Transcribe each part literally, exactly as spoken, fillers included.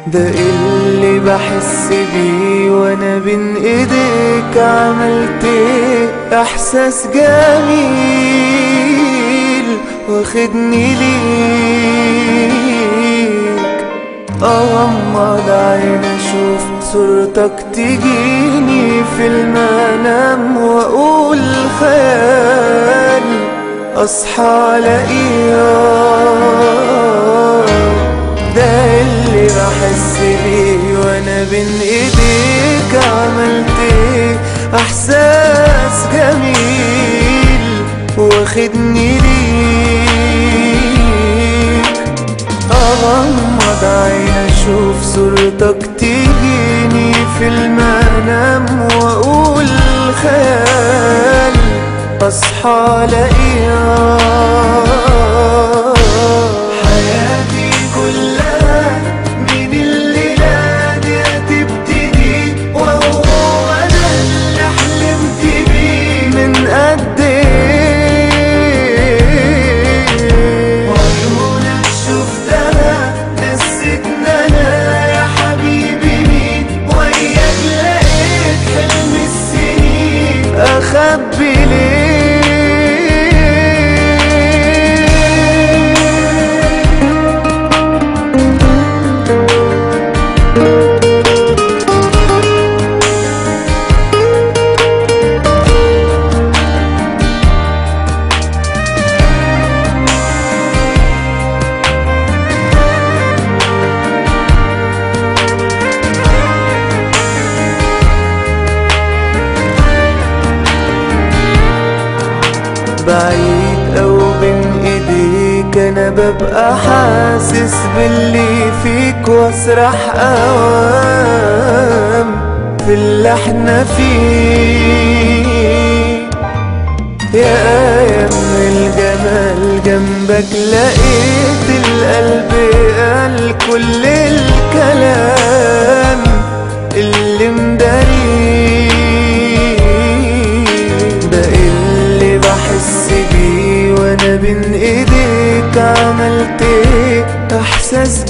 ده اللي بحس بيه وانا بين ايديك. عملت ايه؟ احساس جميل واخدني ليك. اغمض عين اشوف صورتك تجيني في المنام، واقول خيال اصحى الاقيك. ده اللي بحس بيه وانا بين ايديك. عملت ايه؟ احساس جميل واخدني ليك. اغمض عين اشوف صورتك تجيني في المنام، واقول خيال اصحى الاقيك. أخبي بعيد أو بين ايديك، انا ببقى حاسس باللي فيك، واسرح اوام في اللي احنا فيه. يا آية من الجمال جنبك لقيت القلب قال كل الكلام اللي مداريه. وانا بين ايديك. عملت ايه؟ احساس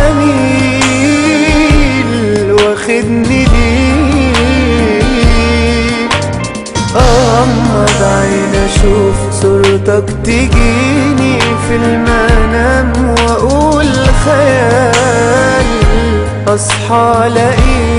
جميل واخدني ليك. اغمض عين اشوف صورتك تجيني في المنام، واقول خيال اصحى الاقيك.